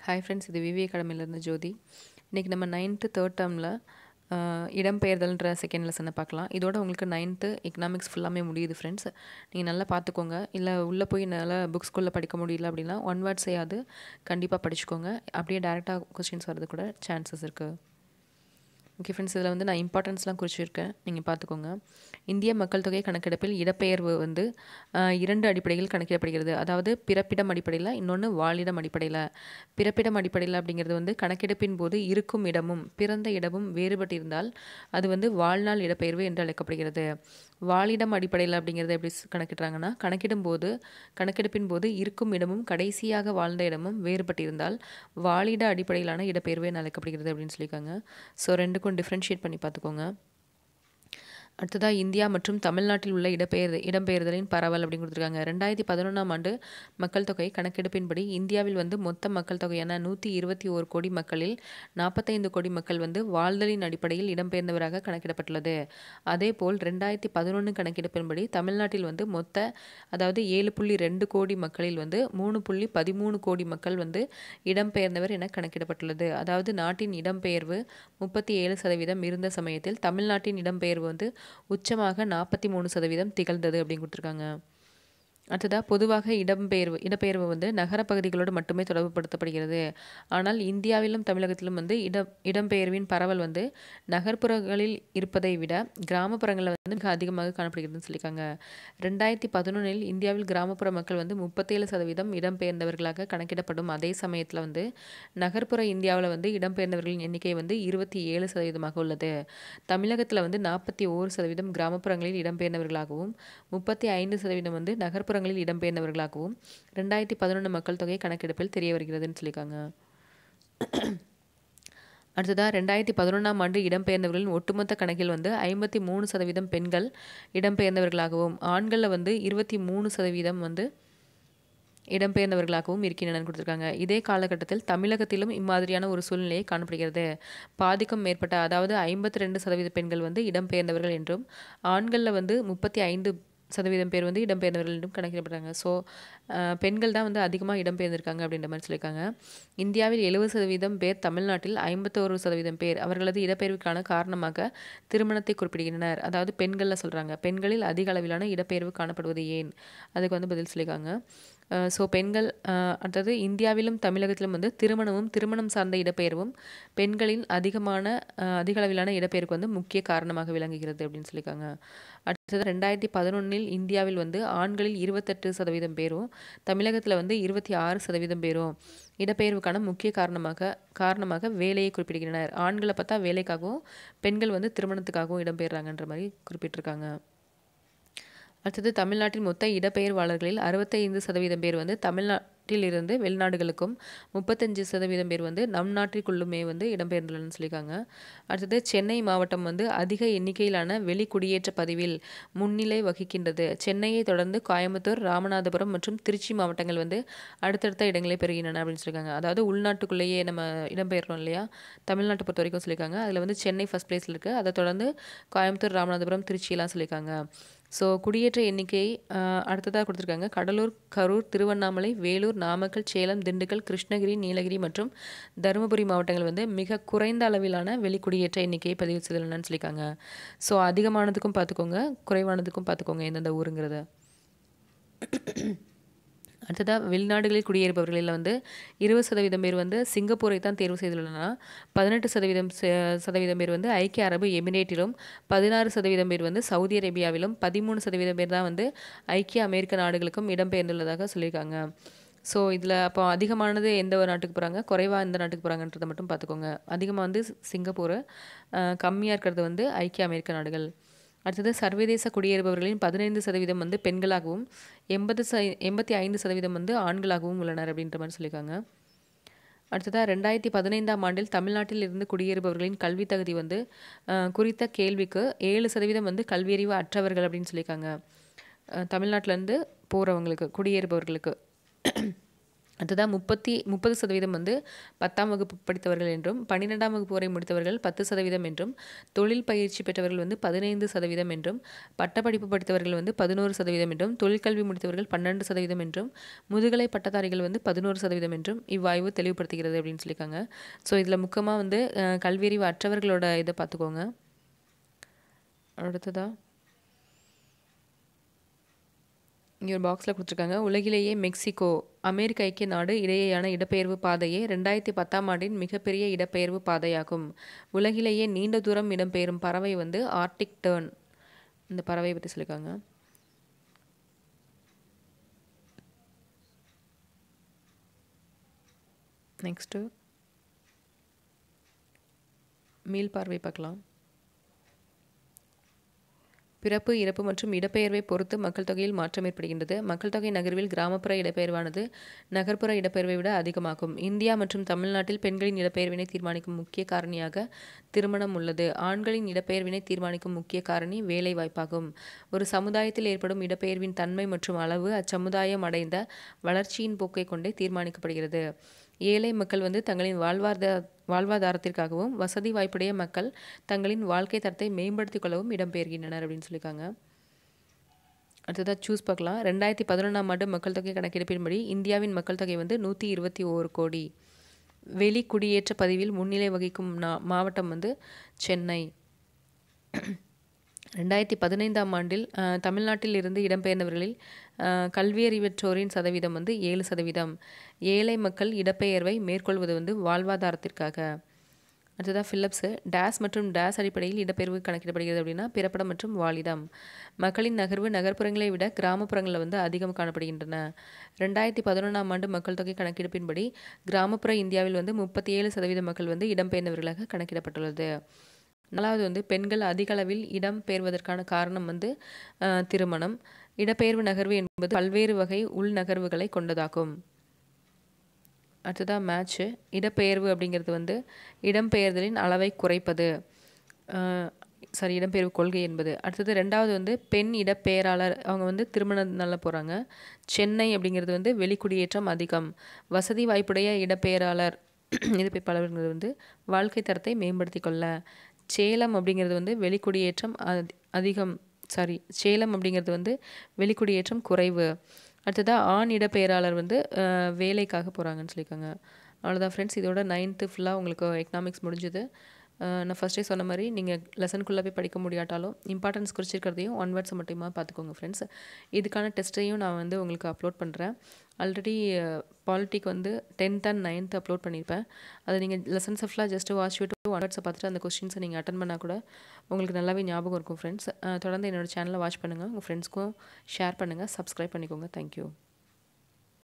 Hi friends, இது விவி அகாடமிலேருந்து ஜோதி. இன்றைக்கி நம்ம 9th தேர்ட் டேர்மில் இடம்பெயர்தல்ன்ற செகண்ட் லெசனை பார்க்கலாம். இதோட உங்களுக்கு 9th எக்கனாமிக்ஸ் ஃபுல்லாமே முடியுது ஃப்ரெண்ட்ஸ். நீங்கள் நல்லா பார்த்துக்கோங்க. இல்லை உள்ளே போய் நல்லா புக்ஸ்குள்ளே படிக்க முடியல அப்படின்னா ஒன் வேர்ட்ஸையாவது கண்டிப்பாக படிச்சுக்கோங்க. அப்படியே டேரெக்டாக கொஸ்டின்ஸ் வரது கூட சான்சஸ் இருக்குது. ஓகே ஃப்ரெண்ட்ஸ், இதில் வந்து நான் இம்பார்ட்டன்ஸ்லாம் குறிச்சிருக்கேன், நீங்கள் பார்த்துக்கோங்க. இந்திய மக்கள் தொகை கணக்கெடுப்பில் இடப்பெயர்வு வந்து 2 அடிப்படையில் கணக்கிடப்படுகிறது. அதாவது பிறப்பிடம் அடிப்படையில், இன்னொன்று வாழிடம் அடிப்படையில். பிறப்பிடம் அடிப்படையில் அப்படிங்கிறது வந்து கணக்கெடுப்பின் போது இருக்கும் இடமும் பிறந்த இடமும் வேறுபட்டிருந்தால் அது வந்து வாழ்நாள் இடப்பெயர்வு என்று அழைக்கப்படுகிறது. வாழிடம் அடிப்படையில் அப்படிங்கிறது எப்படி கணக்கிடுறாங்கன்னா, கணக்கெடுப்பின் போது இருக்கும் இடமும் கடைசியாக வாழ்ந்த இடமும் வேறுபட்டிருந்தால் வாழிட அடிப்படையிலான இடப்பெயர்வு என அழைக்கப்படுகிறது அப்படின்னு சொல்லியிருக்காங்க. ஸோ ரெண்டுக்கும் டிஃப்ரென்ஷியேட் பண்ணி பார்த்துக்கோங்க. அடுத்ததாக இந்தியா மற்றும் தமிழ்நாட்டில் உள்ள இடம்பெயர்தலின் பரவல் அப்படின்னு கொடுத்துருக்காங்க. 2011ஆம் ஆண்டு மக்கள் தொகை கணக்கெடுப்பின்படி இந்தியாவில் வந்து மொத்த மக்கள் தொகையான 121 கோடி மக்களில் 45 கோடி மக்கள் வந்து வாழ்தலின் அடிப்படையில் இடம்பெயர்ந்தவராக கணக்கிடப்பட்டுள்ளது. அதேபோல் 2011 கணக்கெடுப்பின்படி தமிழ்நாட்டில் வந்து அதாவது 7.2 கோடி மக்களில் வந்து 3.13 கோடி மக்கள் வந்து இடம்பெயர்ந்தவர் என கணக்கிடப்பட்டுள்ளது. அதாவது நாட்டின் இடம்பெயர்வு 37% இருந்த சமயத்தில் தமிழ்நாட்டின் இடம்பெயர்வு வந்து உச்சமாக 43% திகழ்ந்தது அப்படின்னு கொடுத்துருக்காங்க. அடுத்ததாக பொதுவாக இடப்பெயர்வு வந்து நகரப்பகுதிகளோடு மட்டுமே தொடர்புபடுத்தப்படுகிறது. ஆனால் இந்தியாவிலும் தமிழகத்திலும் வந்து இடம்பெயர்வின் பரவல் வந்து நகர்ப்புறங்களில் இருப்பதை விட கிராமப்புறங்களில் வந்து மிக அதிகமாக காணப்படுகிறதுன்னு சொல்லியிருக்காங்க. 2011இல் இந்தியாவில் கிராமப்புற மக்கள் வந்து 37% இடம்பெயர்ந்தவர்களாக கணக்கிடப்படும் அதே சமயத்தில் வந்து நகர்ப்புற இந்தியாவில் வந்து இடம்பெயர்ந்தவர்களின் எண்ணிக்கை வந்து 27% உள்ளது. தமிழகத்தில் வந்து 41% கிராமப்புறங்களில் இடம்பெயர்ந்தவர்களாகவும் 35% வந்து நகர்ப்புறங்களில் இடம்பெயர்ந்தவர்களாகவும் 2011 மக்கள் தொகை கணக்கெடுப்பில் தெரிய வருகிறதுன்னு சொல்லியிருக்காங்க. அடுத்ததாக 2011ஆம் ஆண்டு இடம்பெயர்ந்தவர்களின் ஒட்டுமொத்த கணக்கில் வந்து 53% பெண்கள் இடம்பெயர்ந்தவர்களாகவும் ஆண்களில் வந்து 23% வந்து இடம்பெயர்ந்தவர்களாகவும் இருக்கின்றனர் கொடுத்துருக்காங்க. இதே காலகட்டத்தில் தமிழகத்திலும் இம்மாதிரியான ஒரு சூழ்நிலையை காணப்படுகிறது. பாதிக்கும் மேற்பட்ட, அதாவது 52% பெண்கள் வந்து இடம்பெயர்ந்தவர்கள் என்றும் ஆண்களில் வந்து 35% பேர் வந்து இடம்பெயர்ந்தவர்கள் என்றும் கணக்கிடப்படுறாங்க. ஸோ பெண்கள் தான் வந்து அதிகமாக இடம்பெயர்ந்திருக்காங்க அப்படின்ற மாதிரி சொல்லியிருக்காங்க. இந்தியாவில் 70% பேர், தமிழ்நாட்டில் 51% பேர் அவர்களது இடப்பெயர்வுக்கான காரணமாக திருமணத்தை குறிப்பிடுகின்றனர். அதாவது பெண்களில் சொல்கிறாங்க. பெண்களில் அதிக அளவிலான இடப்பெயர்வு காணப்படுவது ஏன், அதுக்கு வந்து பதில் சொல்லியிருக்காங்க. ஸோ பெண்கள், அடுத்தது இந்தியாவிலும் தமிழகத்திலும் வந்து திருமணம் சார்ந்த இடப்பெயர்வும் பெண்களின் அதிக அளவிலான இடப்பெயர்வுக்கு வந்து முக்கிய காரணமாக விளங்குகிறது அப்படின்னு சொல்லியிருக்காங்க. அடுத்தது 2011இல் இந்தியாவில் வந்து ஆண்களில் 28% பேரும் தமிழகத்தில் வந்து 26% பேரும் இடப்பெயர்வுக்கான முக்கிய காரணமாக வேலையை குறிப்பிடுகின்றனர். ஆண்களை பார்த்தா வேலைக்காகவும் பெண்கள் வந்து திருமணத்துக்காகவும் இடம்பெயர்றாங்கன்ற மாதிரி குறிப்பிட்டிருக்காங்க. அடுத்தது தமிழ்நாட்டின் மொத்த இடப்பெயர்வாளர்களில் 65% பேர் வந்து தமிழ்நாட்டிலிருந்து வெளிநாடுகளுக்கும் 35% பேர் வந்து நம் நாட்டிற்குள்ளுமே வந்து இடம்பெயர்ந்துள்ளன்னு சொல்லியிருக்காங்க. அடுத்தது சென்னை மாவட்டம் வந்து அதிக எண்ணிக்கையிலான வெளிக்குடியேற்ற பதிவில் முன்னிலை வகிக்கின்றது. சென்னையை தொடர்ந்து கோயம்புத்தூர், ராமநாதபுரம் மற்றும் திருச்சி மாவட்டங்கள் வந்து அடுத்தடுத்த இடங்களை பெறுகின்றன அப்படின்னு சொல்லியிருக்காங்க. அதாவது உள்நாட்டுக்குள்ளேயே நம்ம இடம்பெயர்றோம் இல்லையா, தமிழ்நாட்டை பொறுத்த வரைக்கும் சொல்லியிருக்காங்க. அதில் வந்து சென்னை ஃபர்ஸ்ட் பிளேஸில் இருக்குது. அதை தொடர்ந்து கோயம்புத்தூர், ராமநாதபுரம், திருச்சியெல்லாம் சொல்லியிருக்காங்க. ஸோ குடியேற்ற எண்ணிக்கை அடுத்ததாக கொடுத்துருக்காங்க. கடலூர், கரூர், திருவண்ணாமலை, வேலூர், நாமக்கல், சேலம், திண்டுக்கல், கிருஷ்ணகிரி, நீலகிரி மற்றும் தருமபுரி மாவட்டங்கள் வந்து மிக குறைந்த அளவிலான வெளிக்குடியேற்ற எண்ணிக்கையை பதிவு செய்துள்ளனன்னு சொல்லியிருக்காங்க. ஸோ அதிகமானதுக்கும் பார்த்துக்கோங்க, குறைவானதுக்கும் பார்த்துக்கோங்க எந்தெந்த ஊருங்கிறத. அடுத்ததாக வெளிநாடுகளில் குடியேறுபவர்களில் வந்து 20% பேர் வந்து சிங்கப்பூரை தான் தேர்வு செய்துள்ளனர். 18% பேர் வந்து ஐக்கிய அரபு எமிரேட்டிலும், 16% பேர் வந்து சவுதி அரேபியாவிலும், 13% பேர் தான் வந்து ஐக்கிய அமெரிக்க நாடுகளுக்கும் இடம்பெயர்ந்துள்ளதாக சொல்லியிருக்காங்க. ஸோ இதில் அப்போ அதிகமானது எந்த ஒரு நாட்டுக்கு போகிறாங்க, குறைவாக எந்த நாட்டுக்கு போகிறாங்கன்றதை மட்டும் பார்த்துக்கோங்க. அதிகமாக வந்து சிங்கப்பூர், கம்மியாக இருக்கிறது வந்து ஐக்கிய அமெரிக்க நாடுகள். அடுத்தது சர்வதேச குடியேறுபவர்களின் 15% வந்து பெண்களாகவும் 85% வந்து ஆண்களாகவும் உள்ளனர் அப்படின்ற மாதிரி சொல்லியிருக்காங்க. அடுத்ததாக 2015ஆம் ஆண்டில் தமிழ்நாட்டில் இருந்து குடியேறுபவர்களின் கல்வி தகுதி வந்து குறித்த கேள்விக்கு 7% வந்து கல்வியறிவு அற்றவர்கள் அப்படின்னு சொல்லியிருக்காங்க. தமிழ்நாட்டிலேருந்து போகிறவங்களுக்கு, குடியேறுபவர்களுக்கு. அதுதான் 30% வந்து 10ஆம் வகுப்பு படித்தவர்கள் என்றும் 12ஆம் வகுப்பு வரை முடித்தவர்கள் 10% என்றும் தொழில் பயிற்சி பெற்றவர்கள் வந்து 15% என்றும் பட்டப்படிப்பு படித்தவர்கள் வந்து 11% என்றும் தொழிற்கல்வி முடித்தவர்கள் 12% என்றும் முதுகலை பட்டதாரிகள் வந்து 11% என்றும் இவ்வாய்வு தெளிவுபடுத்துகிறது அப்படின்னு சொல்லியிருக்காங்க. ஸோ இதில் முக்கியமாக வந்து கல்வியறிவு அற்றவர்களோட இதை பார்த்துக்கோங்க. அடுத்ததா இங்கே ஒரு பாக்ஸில் கொடுத்துருக்காங்க. உலகிலேயே மெக்சிகோ அமெரிக்க ஐக்கிய நாடு இடையேயான இடப்பெயர்வு பாதையே 2010ஆம் ஆண்டின் மிகப்பெரிய இடப்பெயர்வு பாதையாகும். உலகிலேயே நீண்ட தூரம் இடம்பெயரும் பறவை வந்து ஆர்டிக் டர்ன். இந்த பறவையை பற்றி சொல்லியிருக்காங்க. நெக்ஸ்ட்டு மீள் பார்வை பார்க்கலாம். பிறப்பு, இறப்பு மற்றும் இடப்பெயர்வை பொறுத்து மக்கள் தொகையில் மாற்றம் ஏற்படுகின்றது. மக்கள் தொகை நகர்வில் கிராமப்புற இடப்பெயர்வானது நகர்ப்புற இடப்பெயர்வை விட அதிகமாகும். இந்தியா மற்றும் தமிழ்நாட்டில் பெண்களின் இடப்பெயர்வினை தீர்மானிக்கும் முக்கிய காரணியாக திருமணம் உள்ளது. ஆண்களின் இடப்பெயர்வினை தீர்மானிக்கும் முக்கிய காரணி வேலை வாய்ப்பாகும். ஒரு சமுதாயத்தில் ஏற்படும் இடப்பெயர்வின் தன்மை மற்றும் அளவு அச்சமுதாயம் அடைந்த வளர்ச்சியின் போக்கை கொண்டே தீர்மானிக்கப்படுகிறது. ஏழை மக்கள் வந்து தங்களின் வாழ்வாதாரத்திற்காகவும் வசதி வாய்ப்புடைய மக்கள் தங்களின் வாழ்க்கை தரத்தை மேம்படுத்திக் கொள்ளவும் இடம்பெயர்கின்றனர் அப்படின்னு சொல்லியிருக்காங்க. அடுத்ததாக சூஸ் பார்க்கலாம். 2011ஆம் ஆண்டு மக்கள் தொகை கணக்கெடுப்பின்படி இந்தியாவின் மக்கள் தொகை வந்து 121 கோடி. வெளி குடியேற்ற பதிவில் முன்னிலை வகிக்கும் மாவட்டம் வந்து சென்னை. 2015ஆம் ஆண்டில் தமிழ்நாட்டில் இருந்து இடம்பெயர்ந்தவர்களில் கல்வியறிவற்றோரின் சதவீதம் வந்து 7%. ஏழை மக்கள் இடப்பெயர்வை மேற்கொள்வது வந்து வாழ்வாதாரத்திற்காக. அடுத்ததாக ஃபிலிப்ஸு டேஸ் மற்றும் டேஸ் அடிப்படையில் இடப்பெயர்வு கணக்கிடப்படுகிறது அப்படின்னா பிறப்பிடம் மற்றும் வாழிடம். மக்களின் நகர்வு நகர்ப்புறங்களை விட கிராமப்புறங்களில் வந்து அதிகம் காணப்படுகின்றன. 2011ஆம் ஆண்டு மக்கள் தொகை கணக்கெடுப்பின்படி கிராமப்புற இந்தியாவில் வந்து 37% மக்கள் வந்து இடம்பெயர்ந்தவர்களாக கணக்கிடப்பட்டுள்ளது. 4வது வந்து பெண்கள் அதிக அளவில் இடம் பெயர்வதற்கான காரணம் வந்து திருமணம். இடப்பெயர்வு நகர்வு என்பது பல்வேறு வகை உள் நகர்வுகளை கொண்டதாகும். அடுத்ததாக மேட்ச்சு. இடப்பெயர்வு அப்படிங்கிறது வந்து இடம்பெயர்தலின் அளவை குறைப்பது. இடம்பெயர்வு கொள்கை என்பது. அடுத்தது 2வது வந்து பெண் இடப்பெயராளர் அவங்க வந்து திருமணத்தினால போகிறாங்க. சென்னை அப்படிங்கிறது வந்து வெளிக்குடியேற்றம் அதிகம். வசதி வாய்ப்புடைய இடப்பெயராளர் இடப்பெயர்ப்பாளர்கள் வந்து வாழ்க்கை தரத்தை மேம்படுத்தி கொள்ள. சேலம் அப்படிங்கிறது வந்து வெளிக்குடியேற்றம் அதிகம். சேலம் அப்படிங்கிறது வந்து வெளிக்குடியேற்றம் குறைவு. அடுத்ததாக ஆண் இடப்பெயராளர் வந்து வேலைக்காக போகிறாங்கன்னு சொல்லியிருக்காங்க. அவ்வளோதான் ஃப்ரெண்ட்ஸ். இதோட 9th ஃபுல்லாக உங்களுக்கு எக்கனாமிக்ஸ் முடிஞ்சுது. நான் ஃபஸ்ட்டே சொன்ன மாதிரி நீங்கள் லெசனுக்குள்ளே போய் படிக்க முடியாட்டாலும் இம்பார்ட்டன்ஸ் குறிச்சிருக்கிறதையும் 1 வேர்ட்ஸை மட்டுமா பார்த்துக்கோங்க ஃப்ரெண்ட்ஸ். இதுக்கான டெஸ்ட்டையும் நான் வந்து உங்களுக்கு அப்லோட் பண்ணுறேன். ஆல்ரெடி பாலிட்டிக் வந்து 10th and 9th அப்லோட் பண்ணியிருப்பேன். அதை நீங்கள் லெசன்ஸை ஃபுல்லாக ஜஸ்ட்டு வாட்ச் விட்டு 1 வேர்ட்ஸை பார்த்துட்டு அந்த கொஸ்டின்ஸை நீங்கள் அட்டன் பண்ணால் கூட உங்களுக்கு நல்லாவே ஞாபகம் இருக்கும் ஃப்ரெண்ட்ஸ். தொடர்ந்து என்னோடய சேனலை வாட்ச் பண்ணுங்கள். உங்கள் ஃப்ரெண்ட்ஸ்க்கும் ஷேர் பண்ணுங்கள். சப்ஸ்கிரைப் பண்ணிக்கோங்க. தேங்க்யூ.